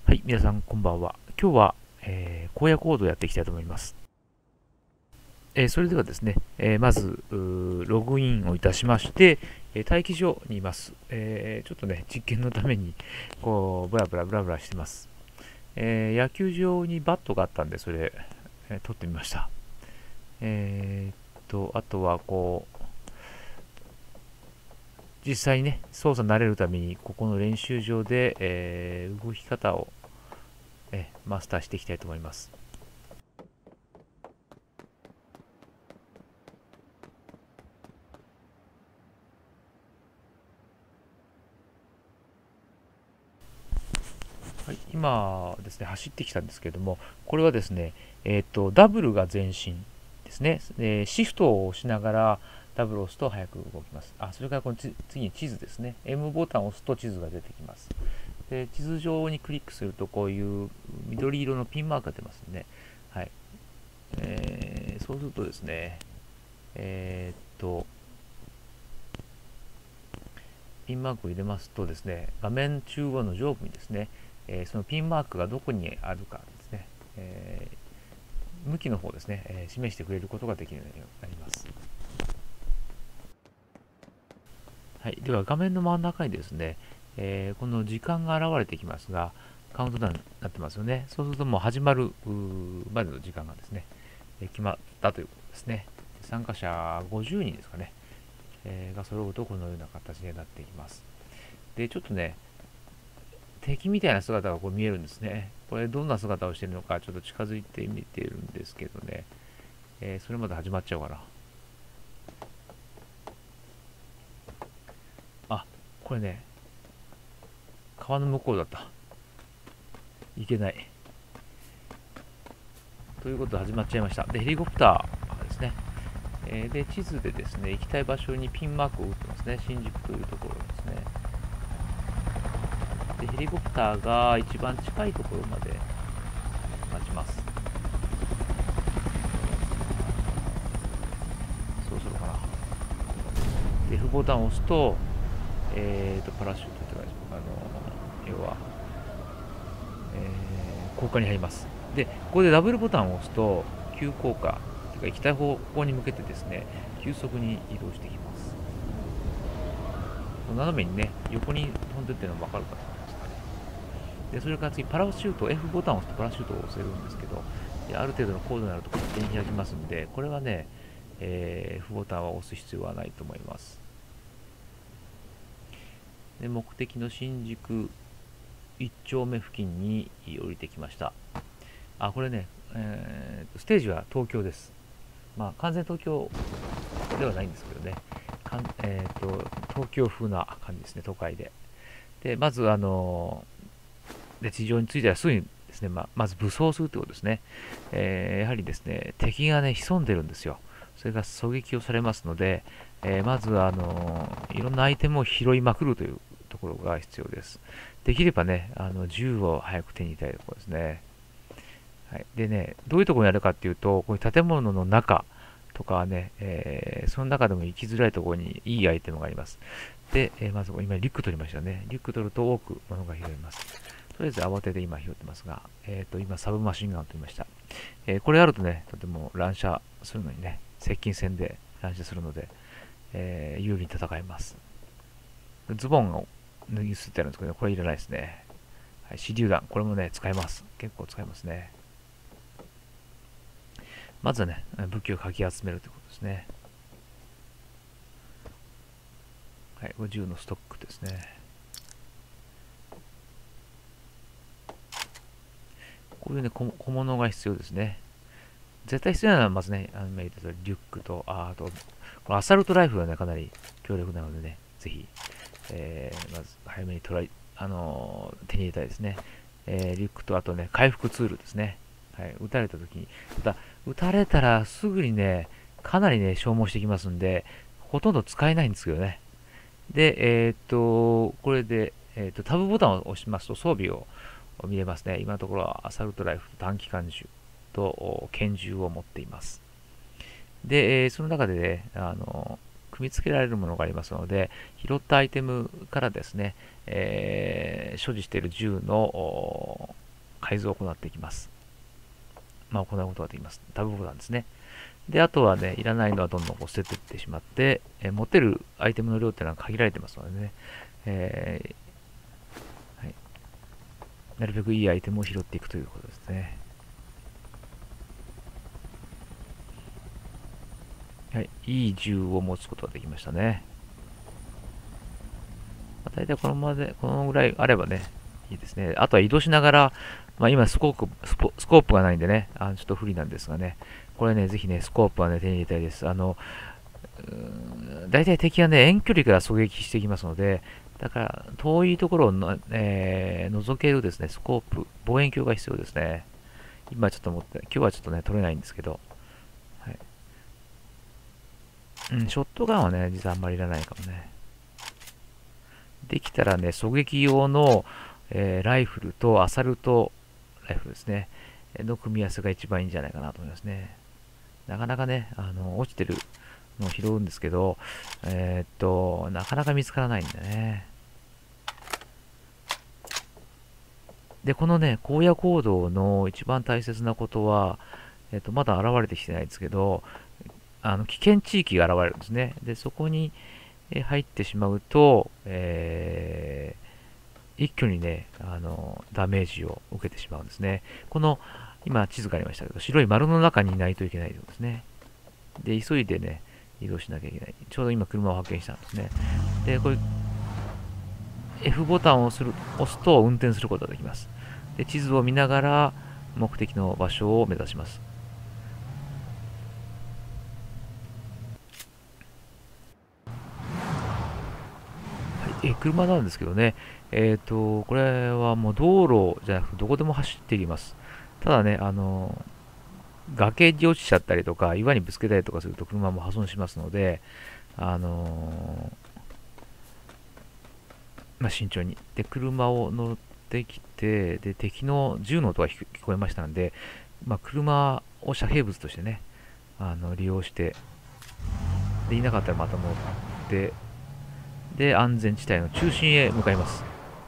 はい、皆さんこんばんは。今日は、荒野行動をやっていきたいと思います。それではですね、まずログインをいたしまして、待機所にいます。ちょっとね、実験のために、こう、ブラブラブラブラしてます。野球場にバットがあったんで、それ、取ってみました。あとは、こう、実際にね、操作慣れるために、ここの練習場で、動き方を、マスターしていきたいと思います。はい、今ですね、走ってきたんですけれども、これはですね、ダブルが前進ですね。シフトを押しながらダブルを押すと早く動きます。それからこの次に地図ですね。M ボタンを押すと地図が出てきます。で、地図上にクリックするとこういう緑色のピンマークが出ますね。はい。そうするとですね、ピンマークを入れますとですね、画面中央の上部にですね、そのピンマークがどこにあるかですね、向きの方ですね、示してくれることができるようになります。はい、では画面の真ん中にですね、この時間が現れてきますが、カウントダウンになってますよね。そうするともう始まるまでの時間がですね、決まったということですね。参加者50人ですかね、が揃うとこのような形になっていきます。で、ちょっとね、敵みたいな姿がこう見えるんですね。これどんな姿をしているのかちょっと近づいてみているんですけどね、それまで始まっちゃうかな。これね、川の向こうだった。いけない。ということで始まっちゃいました。で、ヘリコプターですね。で、地図でですね、行きたい場所にピンマークを打ってますね。新宿というところですね。で、ヘリコプターが一番近いところまで待ちます。そろそろかな。で、F ボタンを押すと、パラシュートというか、要は、降下に入ります。で、ここでダブルボタンを押すと、急降下、というか行きたい方向に向けてですね、急速に移動してきます。斜めにね、横に飛んでってるの分かるかと思いますかね。で、それから次、パラシュート、F ボタンを押すとパラシュートを押せるんですけど、である程度の高度になると勝手に開きますんで、これはね、F ボタンは押す必要はないと思います。で、目的の新宿1丁目付近に降りてきました。これね、ステージは東京です。完全東京ではないんですけどね、東京風な感じですね、都会で。で、まず、で地上に着いたらすぐにですね、まず武装するということですね。やはりですね、敵がね、潜んでるんですよ。それが狙撃をされますので、まず、いろんなアイテムを拾いまくるというところが必要です。できればね、銃を早く手に入れたいところですね。はい、でね、どういうところにあるかっていうと、こういう建物の中とかはね、その中でも行きづらいところにいいアイテムがあります。で、まず今リュック取りましたね。リュック取ると多く物が拾えます。とりあえず慌てて今拾ってますが、今サブマシンガンを取りました。これあるとね、とても乱射するのにね、接近戦で乱射するので、有利に戦えます。ズボンを脱ぎ捨ててあるんですけど、ね、これいらないですね。はい、手榴弾、これもね、使えます。結構使えますね。まずはね、武器をかき集めるということですね。はい、50のストックですね。こういうね、小物が必要ですね。絶対必要なのはまずね、リュックと、と、このアサルトライフルはね、かなり強力なのでね、ぜひ、まず早めに手に入れたいですね。リュックと、あとね、回復ツールですね。はい、撃たれた時に、ただ、撃たれたらすぐにね、かなりね、消耗してきますんで、ほとんど使えないんですけどね。で、これで、タブボタンを押しますと装備を見れますね。今のところはアサルトライフと短期間銃と拳銃を持っています。で、その中でね、 組み付けられるものがありますので、拾ったアイテムからですね、所持している銃の改造を行っていきます。行うことができます。タブボタンですね。で、あとはね、いらないのはどんどんこう捨てていってしまって、持ってるアイテムの量っていうのは限られてますのでね、はい、なるべくいいアイテムを拾っていくということですね。はい、いい銃を持つことができましたね。大体このぐらいあればね、いいですね。あとは移動しながら、今スコープがないんでね、ちょっと不利なんですがね、これね、ぜひね、スコープはね、手に入れたいです。大体敵はね、遠距離から狙撃してきますので、だから遠いところを覗けるですね、スコープ、望遠鏡が必要ですね。今ちょっと今日はちょっとね、取れないんですけど、はい。ショットガンはね、実はあんまりいらないかもね。できたらね、狙撃用の、ライフルとアサルトライフルですね、の組み合わせが一番いいんじゃないかなと思いますね。なかなかね、落ちてるのを拾うんですけど、なかなか見つからないんだね。で、このね、荒野行動の一番大切なことは、まだ現れてきてないんですけど、危険地域が現れるんですね。で、そこに入ってしまうと、一挙にね、ダメージを受けてしまうんですね。この、今地図がありましたけど、白い丸の中にいないといけないということですね。で、急いでね、移動しなきゃいけない。ちょうど今車を発見したんですね。で、これ、F ボタンを押すと運転することができます。で、地図を見ながら目的の場所を目指します。車なんですけどね、これはもう道路じゃなくてどこでも走っていきます。ただね、崖に落ちちゃったりとか、岩にぶつけたりとかすると車も破損しますので、慎重に。で、車を乗ってきて、で、敵の銃の音が聞こえましたので、車を遮蔽物としてね、利用して、で、いなかったらまた乗って、で、安全地帯の中心へ向かいます。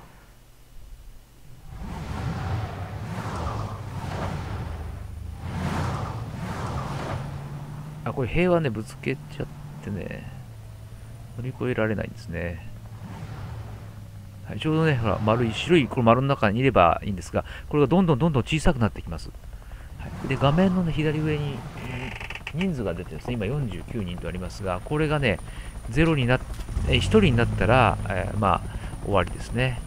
これ平和ね、ぶつけちゃってね、乗り越えられないんですね。はい、ちょうどね、ほら、白いこの丸の中にいればいいんですが、これがどんどん小さくなってきます。はい、で、画面の、ね、左上に、人数が出てですね、今49人とありますが、これがね、0になっ、1人になったら、終わりですね。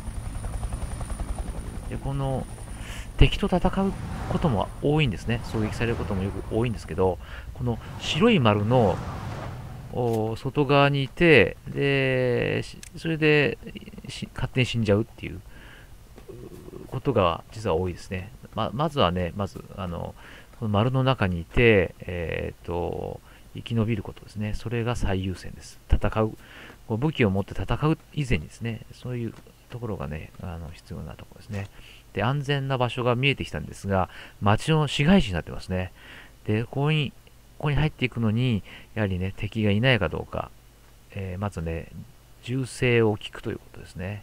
で、この、敵と戦うことも多いんですね。狙撃されることもよく多いんですけど、この白い丸の外側にいて、で、それで勝手に死んじゃうっていうことが実は多いですね。まずはね、この丸の中にいて、生き延びることですね。それが最優先です。武器を持って戦う以前にですね、そういうところがね、必要なところですね。で、安全な場所が見えてきたんですが、街の市街地になってますね。で、ここに入っていくのに、やはりね、敵がいないかどうか、まずね、銃声を聞くということですね。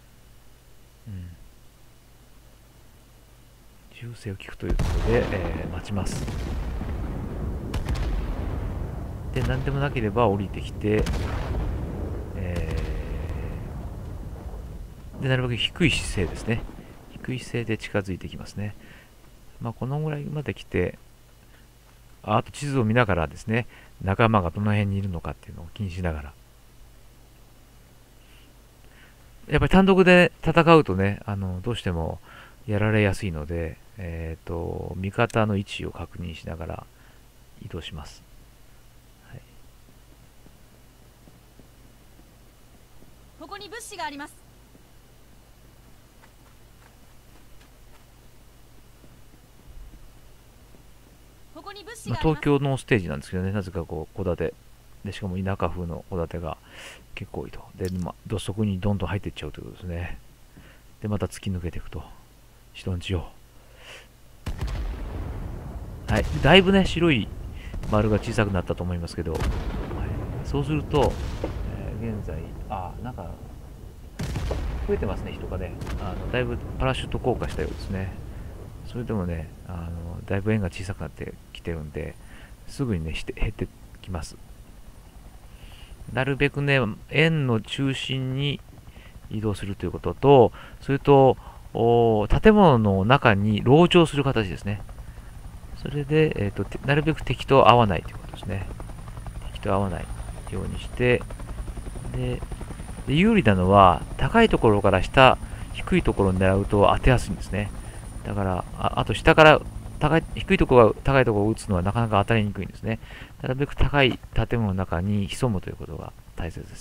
銃声を聞くということで、待ちます。で、何でもなければ降りてきて、で、なるべく低い姿勢ですね。低い姿勢で近づいてきますね。このぐらいまで来て、あと地図を見ながらですね、仲間がどの辺にいるのかっていうのを気にしながら。やっぱり単独で戦うとね、どうしてもやられやすいので、味方の位置を確認しながら移動します。はい、 ここに物資があります。 東京のステージなんですけどね、なぜかこう、戸建て。で、しかも田舎風の戸建てが結構多いと。で、土足にどんどん入っていっちゃうということですね。で、また突き抜けていくと。人んちを。はい。だいぶね、白い丸が小さくなったと思いますけど、はい、 そうすると、現在、なんか、増えてますね、人がね。だいぶパラシュート降下したようですね。それでもね、だいぶ円が小さくなってきてるんで、すぐにね、減ってきます。なるべくね、円の中心に移動するということと、それと、建物の中に籠城する形ですね。それで、なるべく敵と合わないということですね。敵と合わないようにして、で、有利なのは、高いところから下、低いところを狙うと当てやすいんですね。だから、あと下から低いところが高いところを打つのはなかなか当たりにくいんですね。なるべく高い建物の中に潜むということが大切です。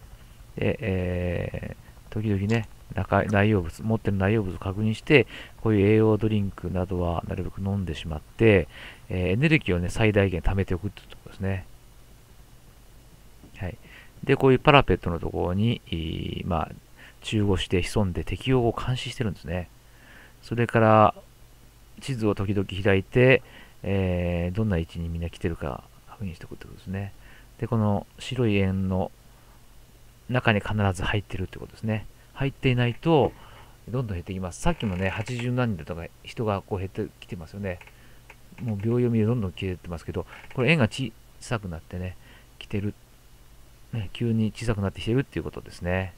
で、時々ね、内容物、持ってる内容物を確認して、こういう栄養ドリンクなどはなるべく飲んでしまって、エネルギーをね、最大限貯めておくというところですね。はい。で、こういうパラペットのところに、中腰して潜んで敵を監視してるんですね。それから、地図を時々開いて、どんな位置にみんな来てるか確認しておくということですね。で、この白い円の中に必ず入ってるってことですね。入っていないと、どんどん減ってきます。さっきもね、80何人とか人がこう減ってきてますよね。もう秒読みでどんどん消えてますけど、これ円が小さくなってね、来てる、ね、急に小さくなってきてるっていうことですね。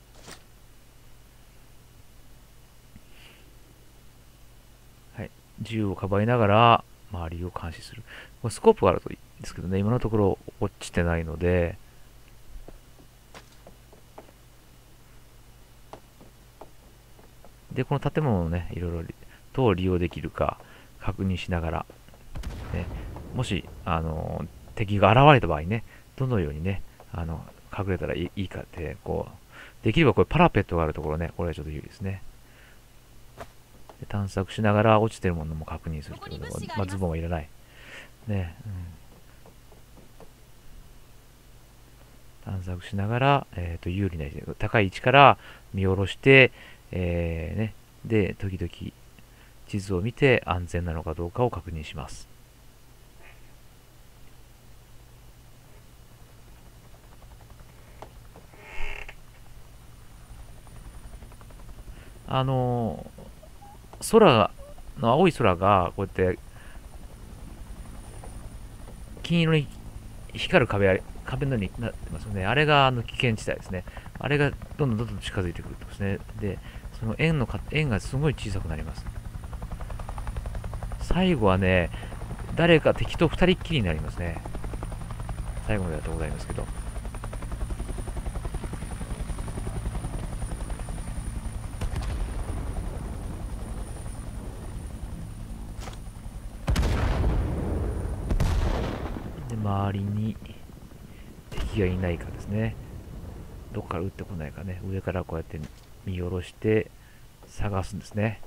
はい。銃をかばいながら、周りを監視する。これスコープがあるといいんですけどね、今のところ落ちてないので、で、この建物をね、いろいろどう利用できるか確認しながら、ね、もし、敵が現れた場合ね、どのようにね、隠れたらいいかって、こう、できればこれパラペットがあるところね、これはちょっと有利ですね。で探索しながら落ちてるものも確認するということは、ズボンはいらない。ね、探索しながら、有利な位置で、高い位置から見下ろして、で、時々地図を見て安全なのかどうかを確認します。空の青い空がこうやって金色に光る壁のようになってますよね。あれが危険地帯ですね。あれがどんどん近づいてくるんですね。で、その円がすごい小さくなります。最後はね、誰か敵と二人っきりになりますね。最後までだとございますけど。で、周りに敵がいないかですね。どっから撃ってこないかね。上からこうやって見下ろして探すんですね。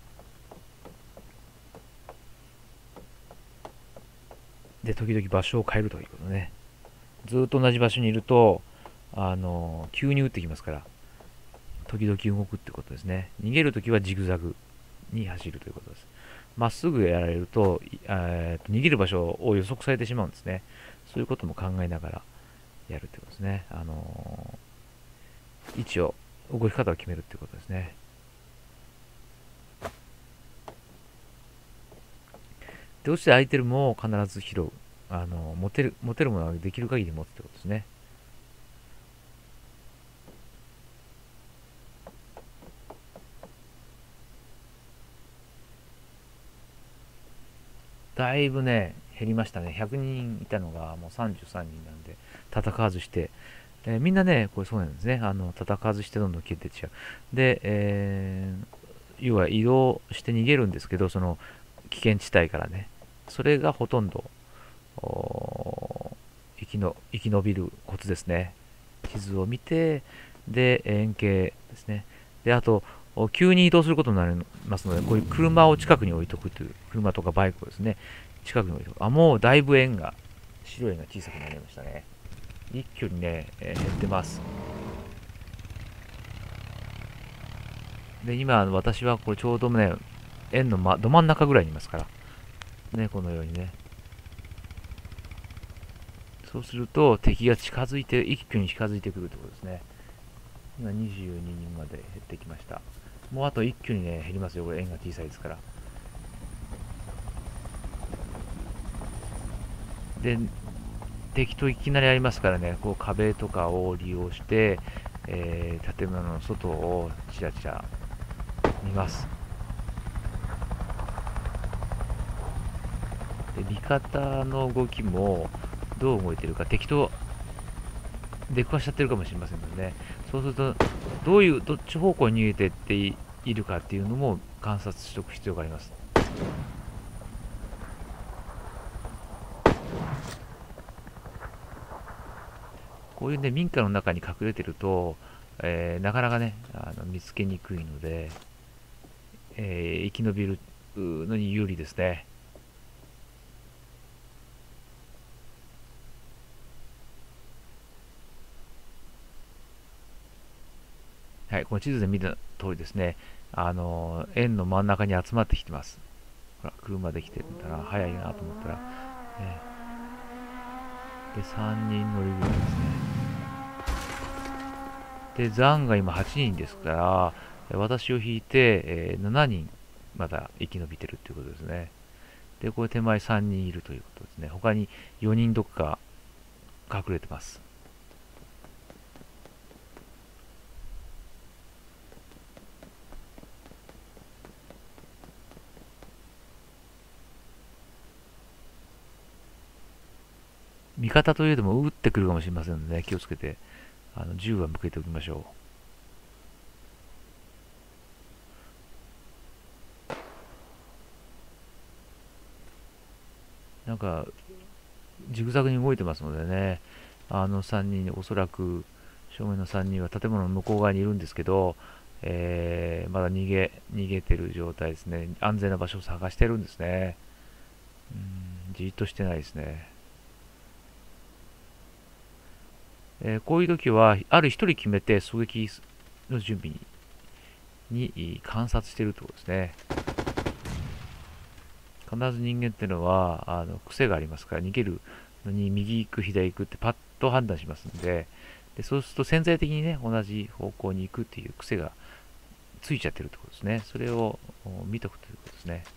で、時々場所を変えるということね。ずっと同じ場所にいると、急に撃ってきますから、時々動くってことですね。逃げるときはジグザグに走るということです。まっすぐやられると、逃げる場所を予測されてしまうんですね。そういうことも考えながらやるってことですね。位置を、動き方を決めるってことですね。で、落ちて空いてるものを必ず拾う。持てるものはできる限り持つってことですね。だいぶね、減りましたね。100人いたのがもう33人なんで、戦わずして、みんなね、これそうなんですね。戦わずしてどんどん消えてっちゃう。で、要は移動して逃げるんですけど、その危険地帯からね、それがほとんど生き延びるコツですね。地図を見て、で、円形ですね。で、あと、急に移動することになりますので、こういう車を近くに置いとくという、車とかバイクをですね、近くに置いとく。もうだいぶ白い円が小さくなりましたね。一挙にね、減ってます。で、今、私はこれちょうどね、円の、ど真ん中ぐらいにいますから、ね、このようにね、 そうすると敵が近づいて、一挙に近づいてくるということですね。今22人まで減ってきました。もうあと一挙にね、減りますよ。これ円が小さいですから。で、敵といきなりありますからね、こう壁とかを利用して、建物の外をちらちら見ます。で、味方の動きもどう動いてるか、敵と出くわしちゃってるかもしれませんのでね、そうするとどっち方向に逃げてっているかっていうのも観察しておく必要があります。こういうね、民家の中に隠れてると、なかなかね、見つけにくいので、生き延びるのに有利ですね。はい、この地図で見た通りですね、円の真ん中に集まってきてます。ほら、車で来てるんだな、早いなと思ったら、ね、で、3人乗りぐらいですね。で、残が今8人ですから、私を引いて、7人まだ生き延びてるということですね。で、これ手前3人いるということですね。他に4人どっか隠れてます。味方といえども撃ってくるかもしれませんので、ね、気をつけて銃は向けておきましょう。なんかジグザグに動いてますのでね、3人、おそらく正面の3人は建物の向こう側にいるんですけど、まだ逃げてる状態ですね。安全な場所を探してるんですね。じっとしてないですね。こういう時は、ある一人決めて狙撃の準備に観察しているということですね。必ず人間っていうのは癖がありますから、逃げるのに右行く左行くってパッと判断しますんで、そうすると潜在的にね、同じ方向に行くっていう癖がついちゃってるってことですね。それを見とくということですね。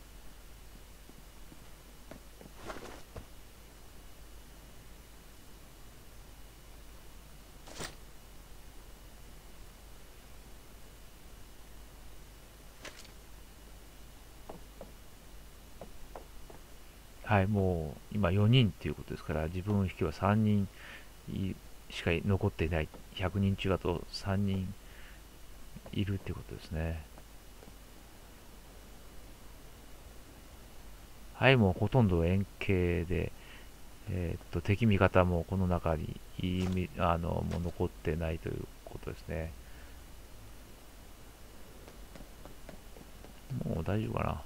はい、もう今4人っていうことですから、自分を引けば3人しか残っていない。100人中あと3人いるっていうことですね。はい、もうほとんど円形で、敵味方もこの中にもう残ってないということですね。もう大丈夫かな。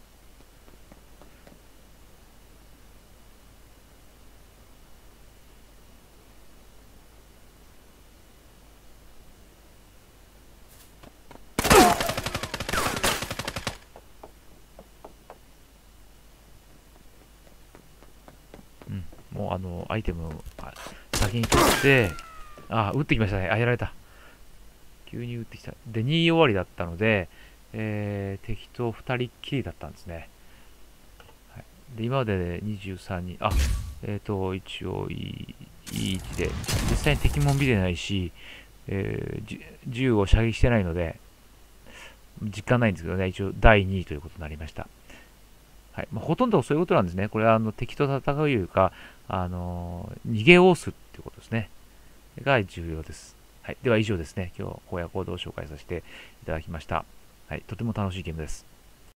もうアイテムを先に取って、撃ってきましたね。やられた。急に撃ってきた。で、2位終わりだったので、敵と2人っきりだったんですね。はい、で、今までで23人、一応いい位置で、実際に敵も見れないし、銃を射撃してないので、実感ないんですけどね、一応第2位ということになりました。はい、ほとんどそういうことなんですね。これは敵と戦うよりか、逃げおすっていうことですね。が重要です。はい、では以上ですね。今日、荒野行動を紹介させていただきました。はい、とても楽しいゲームです。